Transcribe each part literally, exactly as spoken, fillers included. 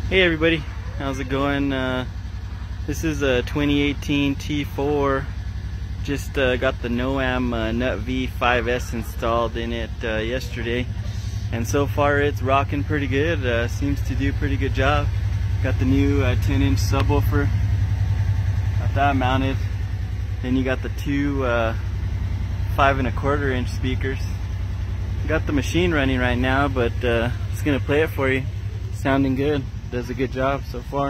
Hey everybody, how's it going? Uh, this is a twenty eighteen T four. Just uh, got the NOAM uh, N U T V five S installed in it uh, yesterday, and so far it's rocking pretty good. Uh, seems to do a pretty good job. Got the new uh, ten inch subwoofer. Got that mounted. Then you got the two uh, five and a quarter inch speakers. Got the machine running right now, but uh, just gonna play it for you. Sounding good. Does a good job so far.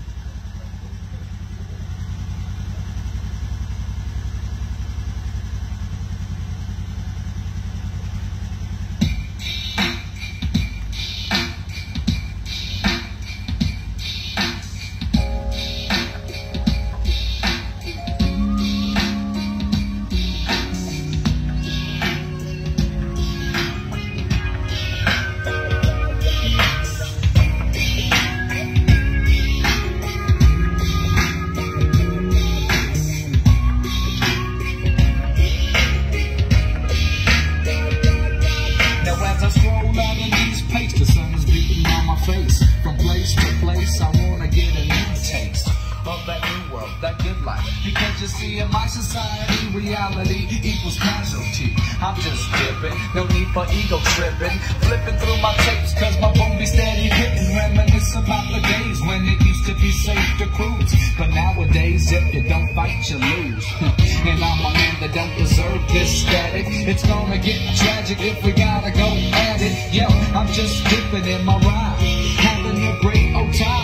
From place to place, I wanna get a new taste of that new world, that good life. Because you see, in my society, reality equals casualty. I'm just dipping, no need for ego tripping. Flipping through my tapes, cause my phone be steady hitting. Reminisce about the days when it used to be safe to cruise. But nowadays, if you don't fight, you lose. And I'm a man that don't deserve this static. It's gonna get tragic if we gotta go at it. Yo, I'm just dipping in my ride, having a great old time.